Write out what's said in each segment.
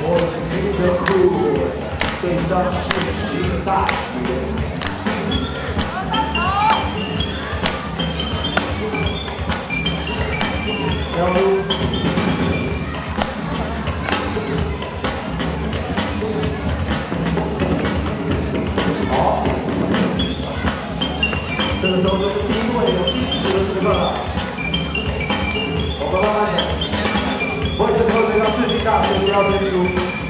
我心的苦，背上是新大雪。小猪。好，这个时候就是第一位有计时的时刻了。我们慢慢点。 为什么会到世新大学是要先输？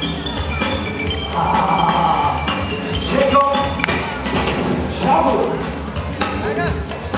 先攻，小虎，来看。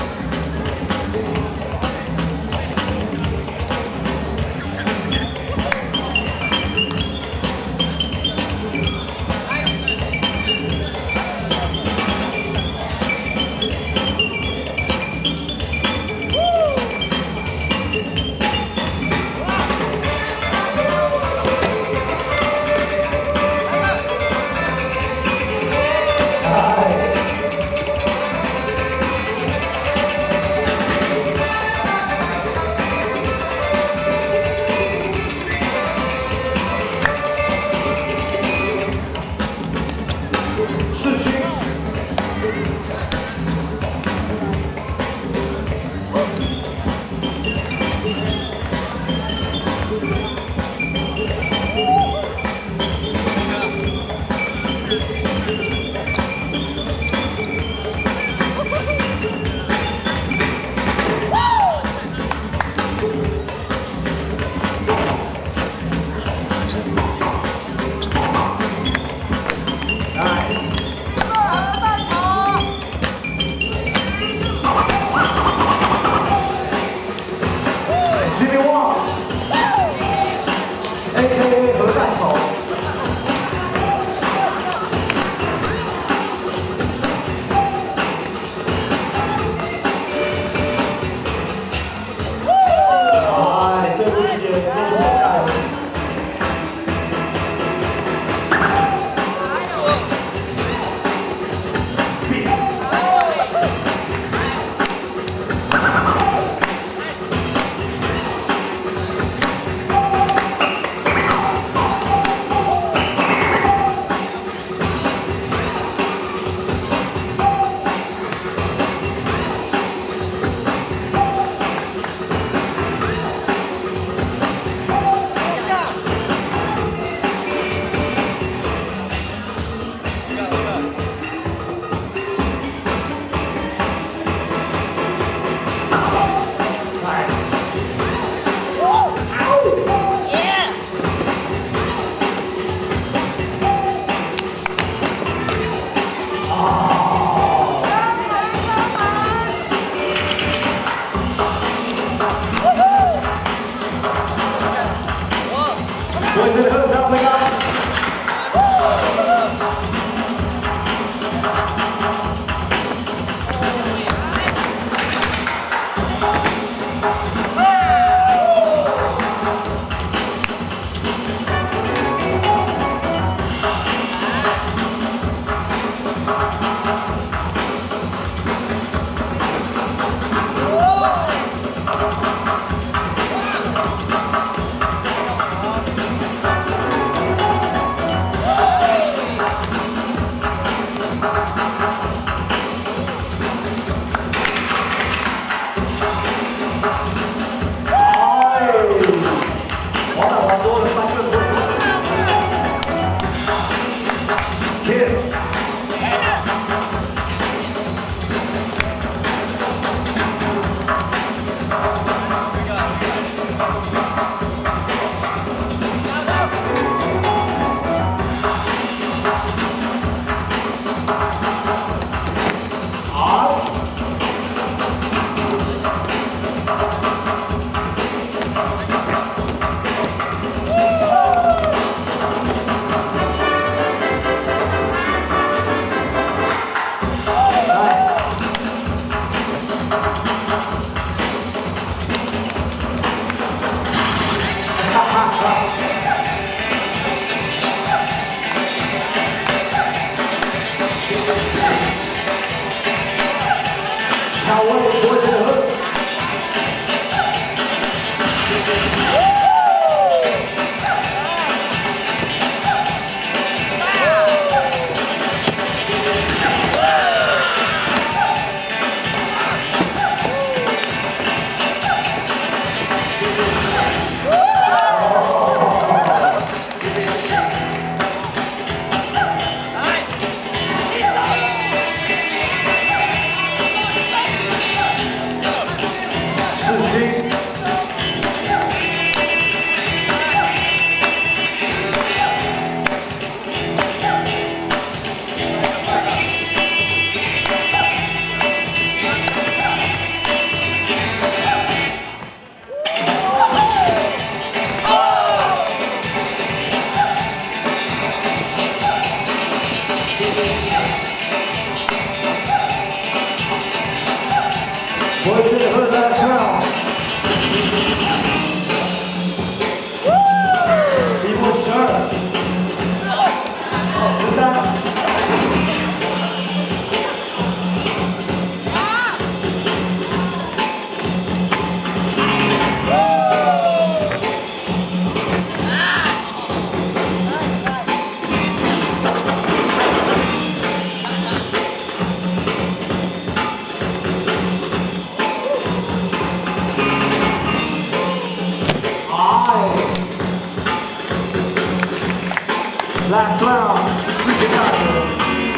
世新，AKA 核弹头。哎，对不起姐，今天剩下2集。Speed。 我是合唱会啊。 Last round，世界大学。